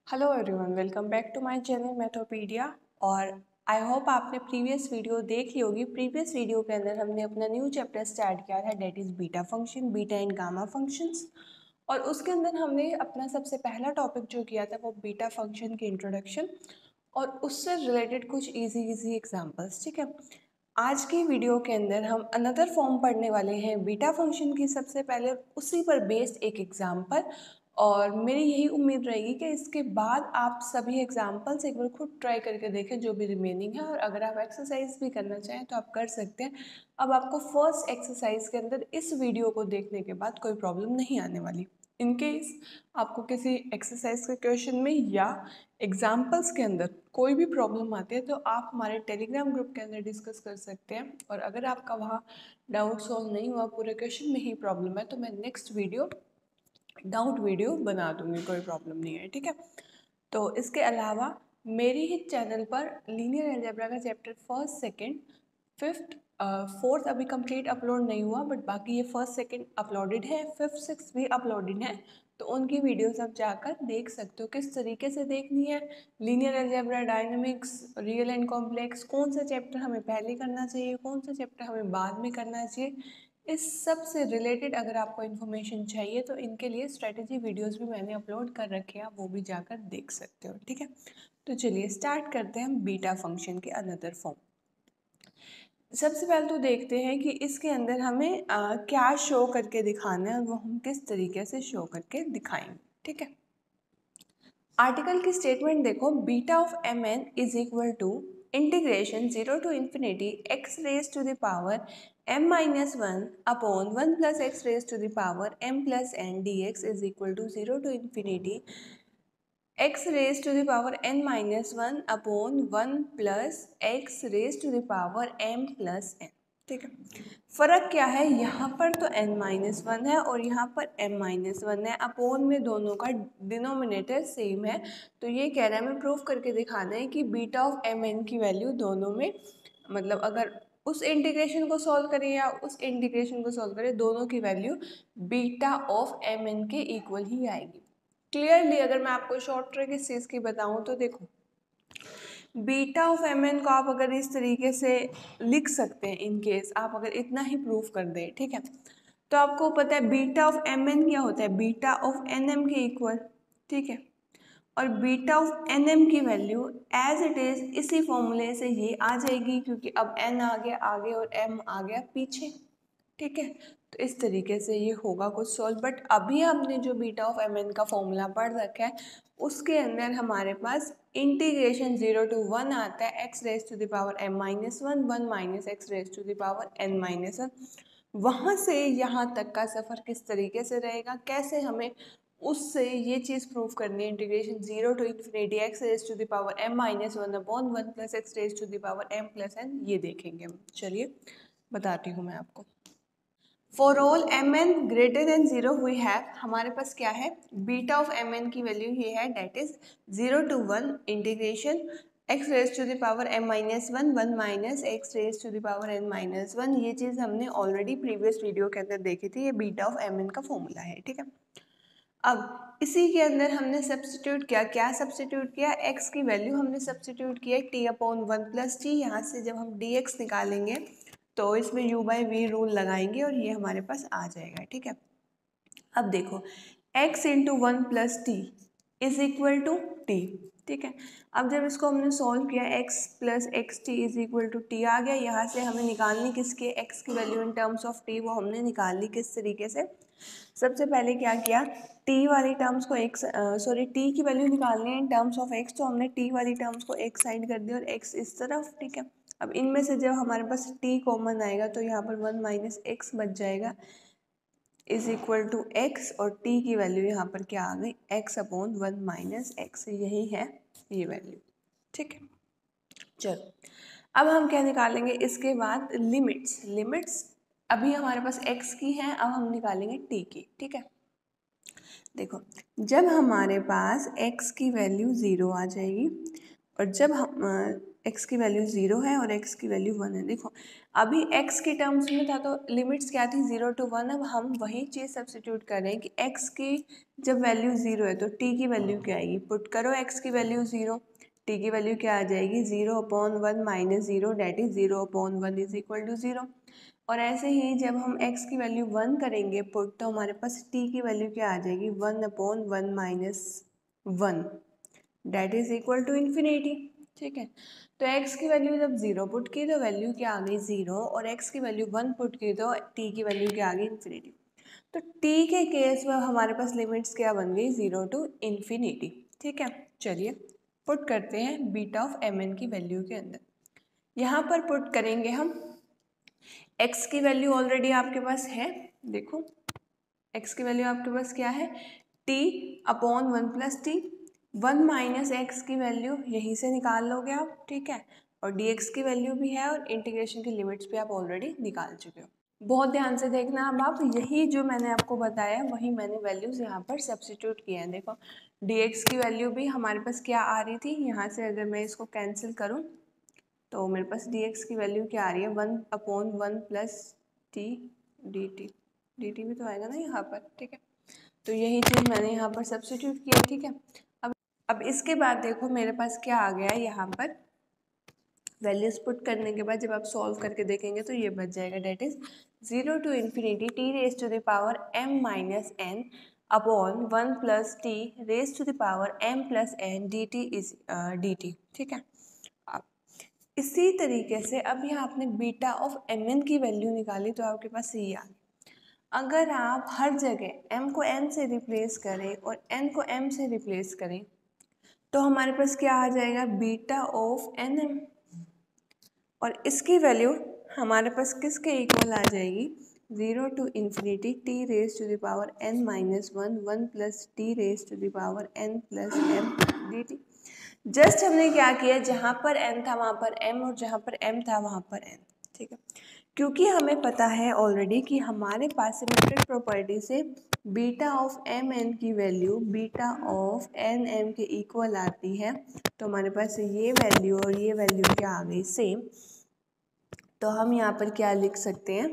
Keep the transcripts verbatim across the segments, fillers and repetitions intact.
Hello everyone, welcome back to my channel Mathopedia. और I hope आपने previous video देख ली होगी। प्रीवियस वीडियो के अंदर हमने अपना न्यू चैप्टर स्टार्ट किया था, that is beta function, beta and gamma functions. और उसके अंदर हमने अपना सबसे पहला टॉपिक जो किया था वो बीटा फंक्शन की इंट्रोडक्शन और उससे रिलेटेड कुछ इजी इजी एग्जांपल्स। ठीक है, आज की वीडियो के अंदर हम अनदर फॉर्म पढ़ने वाले हैं बीटा फंक्शन की। सबसे पहले उसी पर बेस्ड एक एग्जांपल, और मेरी यही उम्मीद रहेगी कि इसके बाद आप सभी एग्जांपल्स एक बार खुद ट्राई करके देखें जो भी रिमेनिंग है। और अगर आप एक्सरसाइज भी करना चाहें तो आप कर सकते हैं। अब आपको फर्स्ट एक्सरसाइज के अंदर इस वीडियो को देखने के बाद कोई प्रॉब्लम नहीं आने वाली। इनकेस आपको किसी एक्सरसाइज के क्वेश्चन में या एग्जाम्पल्स के अंदर कोई भी प्रॉब्लम आती है तो आप हमारे टेलीग्राम ग्रुप के अंदर डिस्कस कर सकते हैं। और अगर आपका वहाँ डाउट सॉल्व नहीं हुआ, पूरे क्वेश्चन में ही प्रॉब्लम है, तो मैं नेक्स्ट वीडियो डाउट वीडियो बना दूंगी, कोई प्रॉब्लम नहीं है। ठीक है, तो इसके अलावा मेरे ही चैनल पर लीनियर अलजेब्रा का chapter first second fifth fourth अभी कंप्लीट अपलोड नहीं हुआ, बट बाकी ये फर्स्ट सेकंड अपलोडेड है, फिफ्थ सिक्स भी अपलोडेड है। तो उनकी वीडियोस आप जाकर देख सकते हो किस तरीके से देखनी है। Linear algebra, dynamics, real and complex, कौन सा चैप्टर हमें पहले करना चाहिए, कौन सा चैप्टर हमें बाद में करना चाहिए, इस सब से रिलेटेड अगर आपको इन्फॉर्मेशन चाहिए तो इनके लिए स्ट्रेटजी वीडियोस भी मैंने अपलोड कर रखे हैं, वो भी जाकर देख सकते हो। ठीक है, तो चलिए स्टार्ट करते हैं हम बीटा फंक्शन के अनदर फॉर्म। सबसे पहले तो देखते हैं कि इसके अंदर हमें आ, क्या शो करके दिखाना है और वो हम किस तरीके से शो करके दिखाएंगे। ठीक है, आर्टिकल की स्टेटमेंट देखो, beta of m n is equal to integration zero to infinity x raise to the power m minus one upon one plus x raise to the power m plus n d x is equal to zero to infinity x raise to the power n minus one upon one plus x raise to the power m plus n. ठीक है, फर्क क्या है, यहाँ पर तो n minus one है और यहाँ पर m माइनस वन है, अपोन में दोनों का डिनोमिनेटर सेम है। तो ये कह रहा है हमें प्रूफ करके दिखाना है कि बीटा ऑफ एम एन की वैल्यू दोनों में, मतलब अगर उस इंटीग्रेशन को सॉल्व करें या उस इंटीग्रेशन को सॉल्व करें, दोनों की value beta of m n के इक्वल ही आएगी। क्लियरली अगर मैं आपको शॉर्ट ट्रिक इस चीज़ की बताऊँ तो देखो, बीटा ऑफ एम एन को आप अगर इस तरीके से लिख सकते हैं, इन केस आप अगर इतना ही प्रूफ कर दें, ठीक है, तो आपको पता है बीटा ऑफ एम एन क्या होता है, बीटा ऑफ एन एम के इक्वल। ठीक है, और बीटा ऑफ एन एम की वैल्यू एज इट इज इसी फॉर्मूले से ये आ जाएगी, क्योंकि अब एन आ गया आगे और एम आ गया पीछे। ठीक है, तो इस तरीके से ये होगा कुछ सॉल्व। बट अभी हमने जो बीटा ऑफ एम एन का फॉर्मूला पढ़ रखा है उसके अंदर हमारे पास इंटीग्रेशन जीरो टू वन आता है, x raise to the power m minus one, one minus x raise to the power n minus one. वहाँ से यहाँ तक का सफ़र किस तरीके से रहेगा, कैसे हमें उससे ये चीज़ प्रूव करनी है, integration zero to infinity x raise to the power m minus one upon one plus x raise to the power m plus n, ये देखेंगे हम। चलिए बताती हूँ मैं आपको। For all m n greater than zero we have, हमारे पास क्या है, बीटा ऑफ एम एन की वैल्यू ये है, that is zero to one integration x raise to the power m minus one, one minus x raise to the power n minus one. ये चीज़ हमने ऑलरेडी प्रीवियस वीडियो के अंदर देखी थी, ये बीटा ऑफ एम एन का formula है। ठीक है, अब इसी के अंदर हमने सब्सटीट्यूट किया, क्या सब्सटीट्यूट किया, x की वैल्यू हमने सब्सटीट्यूट किया t upon one plus t. यहाँ से जब हम dx निकालेंगे तो इसमें u बाई वी रूल लगाएंगे और ये हमारे पास आ जाएगा। ठीक है, अब देखो x into one plus T is equal to T. ठीक है, अब जब इसको हमने सॉल्व किया x plus X T is equal to T आ गया। यहाँ से हमें निकालनी किसके, x की value in terms of t, वो हमने निकाल ली किस तरीके से, सबसे पहले क्या किया, t वाली टर्म्स को एक सॉरी t की वैल्यू निकालनी है इन टर्म्स ऑफ x, तो हमने t वाली टर्म्स को एक साइड कर दिया और x इस तरफ। ठीक है, अब इनमें से जब हमारे पास t कॉमन आएगा तो यहाँ पर वन माइनस एक्स बच जाएगा इज इक्वल टू एक्स, और t की वैल्यू यहाँ पर क्या आ गई, x upon one minus x, यही है ये वैल्यू। ठीक है, चलो अब हम क्या निकालेंगे इसके बाद, लिमिट्स। लिमिट्स अभी हमारे पास x की है, अब हम निकालेंगे t की। ठीक है, देखो जब हमारे पास x की वैल्यू ज़ीरो आ जाएगी और जब हम x की वैल्यू ज़ीरो है और x की वैल्यू वन है। देखो अभी x के टर्म्स में था तो लिमिट्स क्या थी, ज़ीरो टू वन। अब हम वही चीज़ सब्स्टिट्यूट कर रहे हैं कि x की जब वैल्यू ज़ीरो है तो t की वैल्यू क्या आएगी, पुट करो x की वैल्यू ज़ीरो, t की वैल्यू क्या आ जाएगी, zero upon one minus zero, that is zero upon one is equal to zero. और ऐसे ही जब हम x की वैल्यू वन करेंगे पुट, तो हमारे पास t की वैल्यू क्या आ जाएगी, one upon one minus one, that is equal to infinity. ठीक है, तो x की वैल्यू जब ज़ीरो पुट की तो वैल्यू क्या आ गई ज़ीरो, और x की वैल्यू वन पुट की तो t की वैल्यू क्या आ गई, इन्फिनिटी। तो t के केस में हमारे पास लिमिट्स क्या बन गई, ज़ीरो टू इन्फिनिटी। ठीक है, चलिए पुट करते हैं बीटा ऑफ एम एन की वैल्यू के अंदर। यहाँ पर पुट करेंगे हम x की वैल्यू ऑलरेडी आपके पास है, देखो x की वैल्यू आपके पास क्या है, t upon one plus t, one minus x की वैल्यू यहीं से निकाल लोगे आप। ठीक है, और dx की वैल्यू भी है और इंटीग्रेशन की लिमिट्स भी आप ऑलरेडी निकाल चुके हो। बहुत ध्यान से देखना अब आप, यही जो मैंने आपको बताया वही मैंने वैल्यूज़ यहाँ पर सब्स्टिट्यूट किए हैं। देखो dx की वैल्यू भी हमारे पास क्या आ रही थी, यहाँ से अगर मैं इसको कैंसिल करूँ तो मेरे पास dx की वैल्यू क्या आ रही है, one upon one plus t d t, d t भी तो आएगा ना यहाँ पर। ठीक है, तो यही चीज़ मैंने यहाँ पर सब्स्टिट्यूट किया। ठीक है, अब अब इसके बाद देखो मेरे पास क्या आ गया है, यहाँ पर वैल्यूज पुट करने के बाद जब आप सॉल्व करके देखेंगे तो ये बच जाएगा, that is zero to infinity t raise to the power m minus n upon one plus t raise to the power m plus n d t is d t. ठीक है, अब इसी तरीके से अब यहाँ आपने बीटा ऑफ एम एन की वैल्यू निकाली तो आपके पास ये आ गई। अगर आप हर जगह m को n से रिप्लेस करें और n को m से रिप्लेस करें तो हमारे पास क्या आ जाएगा, बीटा ऑफ एन एम, और इसकी वैल्यू हमारे पास किसके इक्वल आ जाएगी, zero to infinity t raise to the power n minus one, one plus t raise to the power n plus m d t. Just हमने क्या किया, जहाँ पर n था वहाँ पर m और जहाँ पर m था वहाँ पर n। ठीक है, क्योंकि हमें पता है ऑलरेडी कि हमारे पास सिमेट्रिक प्रॉपर्टी से बीटा ऑफ एम एन की value beta of n m के इक्वल आती है, तो हमारे पास ये वैल्यू और ये वैल्यू क्या आ गई, सेम। तो हम यहाँ पर क्या लिख सकते हैं,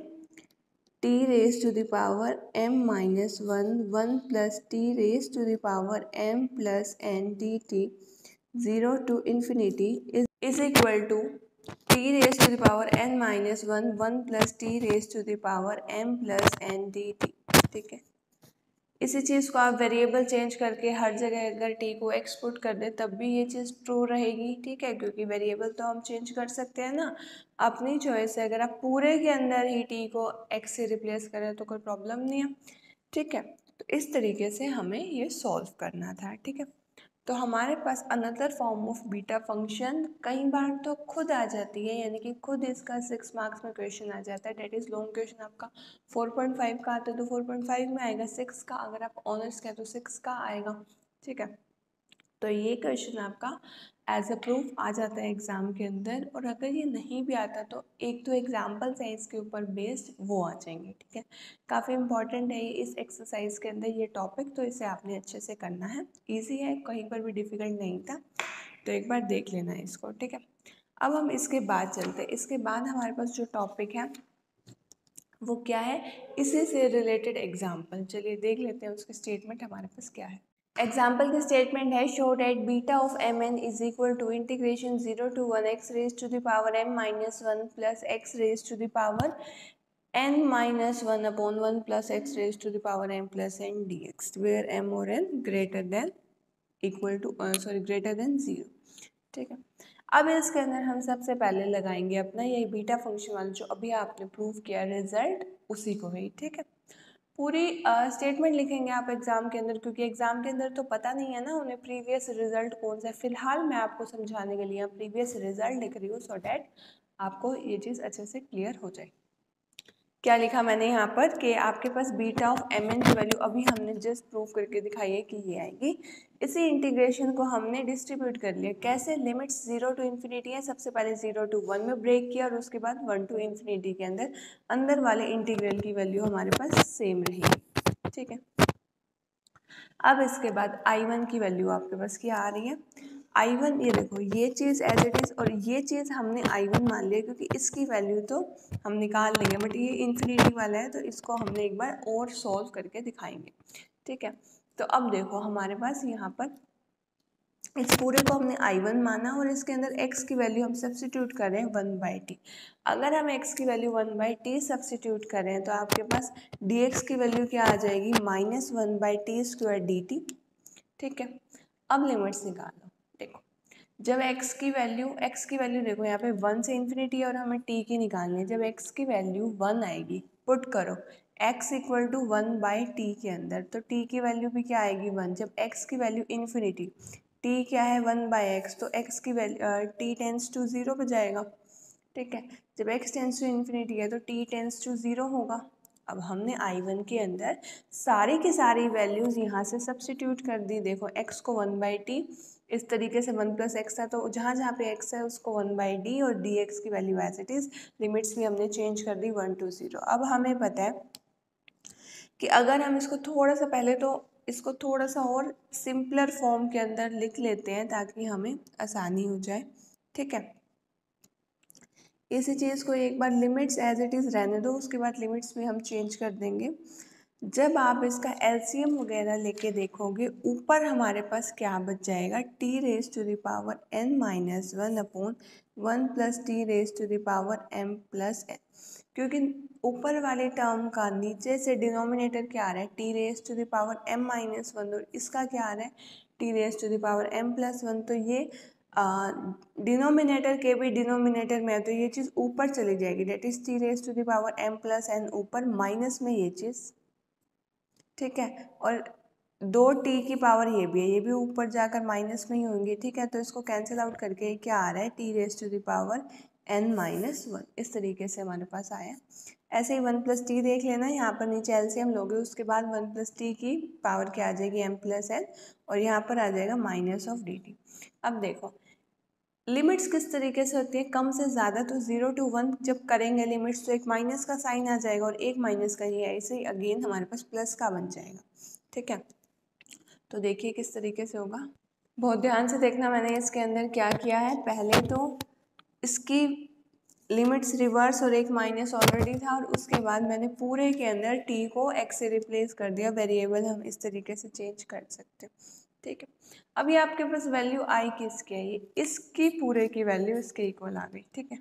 t raise to the power m minus one, one plus t raise to the power m plus n d t zero to infinity is equal to t raise to the power n minus one, one plus t raise to the power m plus n d t. ठीक है, इसी चीज़ को आप variable change करके हर जगह अगर t को x पुट कर दे तब भी ये चीज़ ट्रू रहेगी। ठीक है, क्योंकि वेरिएबल तो हम चेंज कर सकते हैं ना, अपनी चॉइस है। अगर आप पूरे के अंदर ही t को x से रिप्लेस करें तो कोई प्रॉब्लम नहीं है। ठीक है, तो इस तरीके से हमें ये सॉल्व करना था। ठीक है, तो हमारे पास another form of beta function कई बार तो खुद आ जाती है, यानी कि खुद इसका सिक्स मार्क्स में क्वेश्चन आ जाता है। डेट इज़ लॉन्ग क्वेश्चन आपका फोर पॉइंट फाइव का आता है तो फोर पॉइंट फाइव में आएगा, सिक्स का अगर आप ऑनर्स का तो सिक्स का आएगा। ठीक है, तो ये क्वेश्चन आपका एज अ प्रूफ आ जाता है एग्ज़ाम के अंदर, और अगर ये नहीं भी आता तो एक तो एग्जाम्पल्स हैं इसके ऊपर बेस्ड, वो आ जाएंगे। ठीक है, काफ़ी इंपॉर्टेंट है इस एक्सरसाइज के अंदर ये टॉपिक, तो इसे आपने अच्छे से करना है। इजी है, कहीं पर भी डिफ़िकल्ट नहीं था, तो एक बार देख लेना है इसको। ठीक है, अब हम इसके बाद चलते हैं। इसके बाद हमारे पास जो टॉपिक है वो क्या है, इसी से रिलेटेड एग्जाम्पल। चलिए देख लेते हैं उसकी स्टेटमेंट हमारे पास क्या है। एग्जाम्पल की स्टेटमेंट है, show that beta of m n is equal to integration zero to one x raise to the power m minus one plus x raise to the power n minus one upon one plus x raise to the power m plus n d x, where m और n greater than equal to sorry greater than zero. ठीक है, अब इसके अंदर हम सबसे पहले लगाएंगे अपना ये बीटा फंक्शन वाला जो अभी आपने प्रूव किया रिजल्ट, उसी को ही। ठीक है, पूरी स्टेटमेंट uh, लिखेंगे आप एग्जाम के अंदर, क्योंकि एग्जाम के अंदर तो पता नहीं है ना उन्हें प्रीवियस रिजल्ट कौन सा है। फिलहाल मैं आपको समझाने के लिए प्रीवियस रिजल्ट लिख रही हूँ, सो डैट आपको ये चीज़ अच्छे से क्लियर हो जाए। क्या लिखा मैंने यहाँ पर कि आपके पास बीटा ऑफ एम एन की वैल्यू अभी हमने जस्ट प्रूव करके दिखाई है कि ये आएगी। इसी इंटीग्रेशन को हमने डिस्ट्रीब्यूट कर लिया, कैसे, लिमिट्स जीरो टू इन्फिनिटी है, सबसे पहले जीरो टू वन में ब्रेक किया और उसके बाद वन टू इन्फिनिटी के अंदर अंदर वाले इंटीग्रल की वैल्यू हमारे पास सेम रहेगी। ठीक है, अब इसके बाद आई वन की वैल्यू आपके पास क्या आ रही है, आई वन, ये देखो ये चीज़ एज इट इज़, और ये चीज़ हमने आई वन मान लिया क्योंकि इसकी वैल्यू तो हम निकाल लेंगे, बट ये इन्फिनिटी वाला है तो इसको हमने एक बार और सॉल्व करके दिखाएंगे, ठीक है। तो अब देखो हमारे पास यहाँ पर इस पूरे को हमने आई वन माना और इसके अंदर x की वैल्यू हम सब्सटीट्यूट कर रहे हैं वन बाई टी। अगर हम x की value one by t substitute करें तो आपके पास dx की वैल्यू क्या आ जाएगी, minus one by t square d t, ठीक है। अब लिमिट्स निकालो, देखो जब x की वैल्यू x की वैल्यू देखो यहाँ पे वन से इन्फिनिटी है और हमें t की निकालनी है। जब x की वैल्यू वन आएगी, पुट करो x equal to one by t के अंदर, तो t की वैल्यू भी क्या आएगी, वन। जब x की वैल्यू इन्फिनिटी, t क्या है वन बाई एक्स, तो x की value t tends to zero पे जाएगा, ठीक है। जब x टेंस टू इन्फिनिटी है तो t टेंस टू ज़ीरो होगा। अब हमने आई वन के अंदर सारी की सारी वैल्यूज़ यहाँ से सब्सटीट्यूट कर दी। देखो x को वन बाई टी, इस तरीके से वन प्लस एक्स था तो जहाँ जहाँ पे x है उसको वन बाई डी और डी एक्स की value as it is, limits भी हमने चेंज कर दी वन टू ज़ीरो। अब हमें पता है कि अगर हम इसको थोड़ा सा पहले तो इसको थोड़ा सा और सिंपलर फॉर्म के अंदर लिख लेते हैं ताकि हमें आसानी हो जाए, ठीक है। इसी चीज़ को एक बार लिमिट्स एज इट इज़ रहने दो, उसके बाद लिमिट्स भी हम चेंज कर देंगे। जब आप इसका एलसीएम वगैरह लेके देखोगे, ऊपर हमारे पास क्या बच जाएगा, t raise to the power n minus one upon one plus t raise to the power m plus n, क्योंकि ऊपर वाले टर्म का नीचे से डिनोमिनेटर क्या आ रहा है, t raise to the power m minus one, और इसका क्या आ रहा है, t raise to the power m plus one. तो ये डिनोमिनेटर के भी डिनोमिनेटर में है तो ये चीज़ ऊपर चली जाएगी, that is t raise to the power m plus n ऊपर, माइनस में ये चीज़, ठीक है। और दो टी की पावर ये भी है, ये भी ऊपर जाकर माइनस में ही होंगी, ठीक है। तो इसको कैंसिल आउट करके क्या आ रहा है, t raise to the power n minus one, इस तरीके से हमारे पास आया। ऐसे ही वन प्लस टी देख लेना, यहाँ पर नीचे एलसीएम लोगे उसके बाद वन प्लस टी की पावर क्या आ जाएगी, एम प्लस एन, और यहाँ पर आ जाएगा माइनस ऑफ डी टी। अब देखो लिमिट्स किस तरीके से होती है, कम से ज़्यादा, तो जीरो टू वन जब करेंगे लिमिट्स तो एक माइनस का साइन आ जाएगा और एक माइनस का ही है, ऐसे ही अगेन हमारे पास प्लस का बन जाएगा, ठीक है। तो देखिए किस तरीके से होगा, बहुत ध्यान से देखना। मैंने इसके अंदर क्या किया है, पहले तो इसकी लिमिट्स रिवर्स और एक माइनस ऑलरेडी था, और उसके बाद मैंने पूरे के अंदर टी को एक्स से रिप्लेस कर दिया। वेरिएबल हम इस तरीके से चेंज कर सकते हैं, ठीक है। अब ये आपके पास वैल्यू आई किसकी है, ये इसकी पूरे की वैल्यू इसके इक्वल आ गई, ठीक है।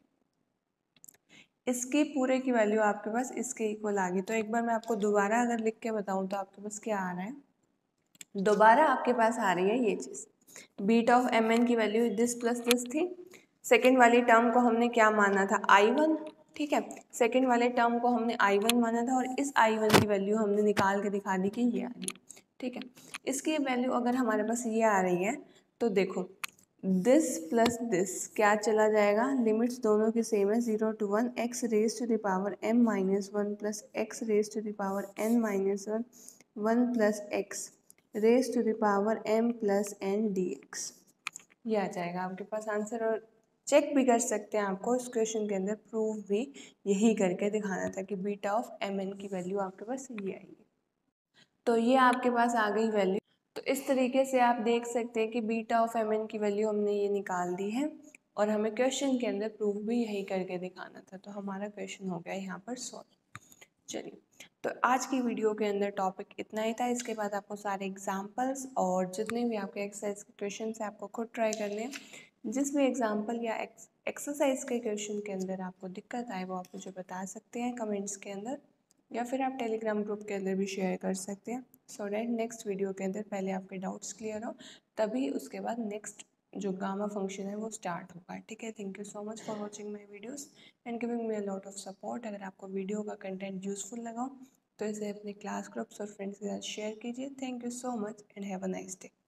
इसकी पूरे की वैल्यू आपके पास इसके इक्वल आ गई। तो एक बार मैं आपको दोबारा अगर लिख के बताऊं तो आपके पास क्या आ रहा है, दोबारा आपके पास आ रही है ये चीज़, बीट ऑफ एम एन की वैल्यू दिस प्लस दिस थी। सेकेंड वाली टर्म को हमने क्या माना था, आई वन, ठीक है। सेकेंड वाले टर्म को हमने आई वन माना था और इस आई वन की वैल्यू हमने निकाल के दिखा दी कि ये आ रही है, ठीक है। इसकी वैल्यू अगर हमारे पास ये आ रही है तो देखो दिस प्लस दिस क्या चला जाएगा, लिमिट्स दोनों की सेम है, zero to one, x raise to the power m minus one plus x raise to the power n minus one, one plus x raise to the power m plus n d x, ये आ जाएगा आपके पास answer. और check भी कर सकते हैं, आपको इस क्वेश्चन के अंदर प्रूफ भी यही करके दिखाना था कि बीटा ऑफ एम एन की वैल्यू आपके पास ये आएगी। तो ये आपके पास आ गई वैल्यू। तो इस तरीके से आप देख सकते हैं कि बीटा ऑफ एम एन की वैल्यू हमने ये निकाल दी है और हमें क्वेश्चन के अंदर प्रूफ भी यही करके दिखाना था। तो हमारा क्वेश्चन हो गया यहाँ पर सॉल्व। चलिए, तो आज की वीडियो के अंदर टॉपिक इतना ही था। इसके बाद आपको सारे एग्जाम्पल्स और जितने भी आपके एक्सरसाइज के क्वेश्चन है आपको खुद ट्राई करने हैं। जिस भी एग्जाम्पल या एक्सरसाइज के क्वेश्चन के अंदर आपको दिक्कत आए वो आप मुझे बता सकते हैं कमेंट्स के अंदर, या फिर आप टेलीग्राम ग्रुप के अंदर भी शेयर कर सकते हैं, सो डैट नेक्स्ट वीडियो के अंदर पहले आपके डाउट्स क्लियर हो, तभी उसके बाद नेक्स्ट जो गामा फंक्शन है वो स्टार्ट होगा, ठीक है। Thank you so much for watching my videos and giving me a lot of support. अगर आपको वीडियो का कंटेंट यूजफुल लगा तो इसे अपने क्लास ग्रुप्स और फ्रेंड्स के साथ शेयर कीजिए। Thank you so much and have a nice day.